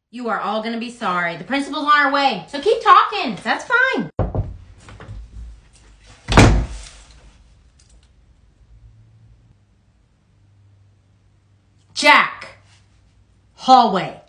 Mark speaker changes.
Speaker 1: You are all gonna be sorry. The principal's on our way, so keep talking. That's fine. Jack. Hallway.